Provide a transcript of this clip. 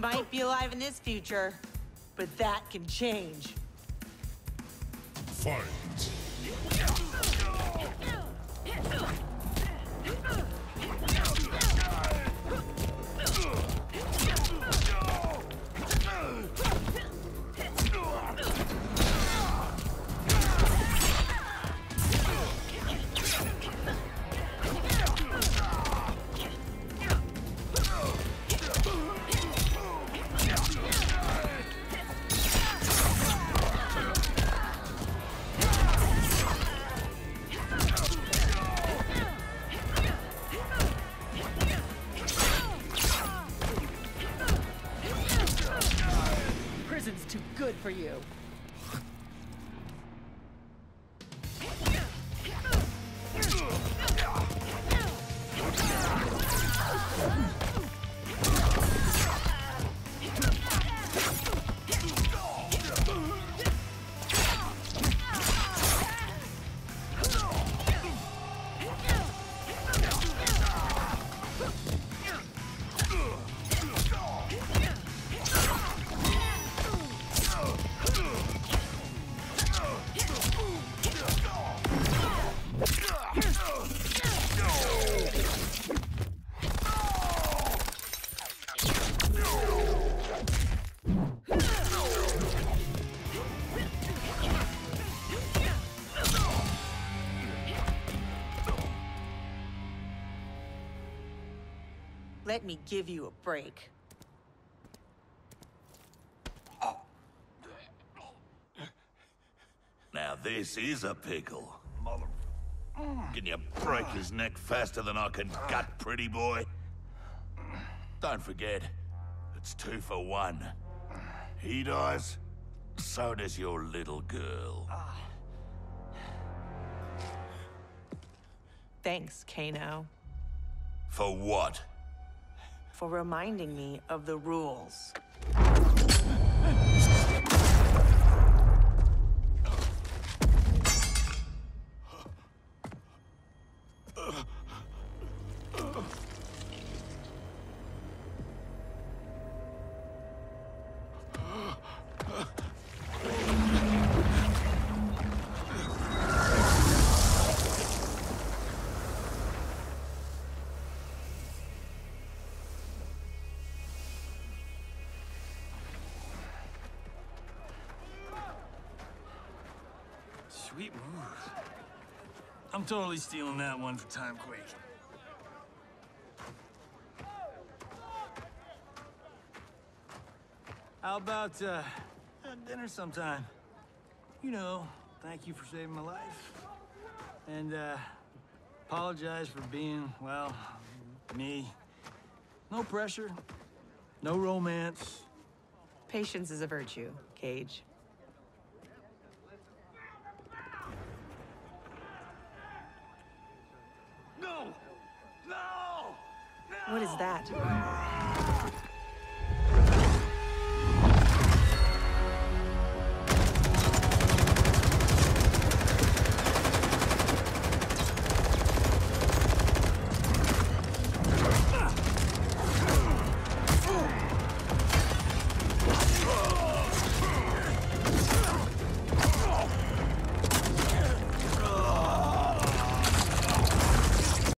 might be alive in this future, but that can change. Fight! Prison's too good for you. Let me give you a break. Now this is a pickle. Can you break his neck faster than I can gut, pretty boy? Don't forget, it's 2 for 1. He dies, so does your little girl. Thanks, Kano, For what? for reminding me of the rules. Sweet move. I'm totally stealing that one for Timequake. How about, dinner sometime? You know, thank you for saving my life. And, apologize for being, well, me. No pressure, no romance. Patience is a virtue, Cage. No! No! No! What is that?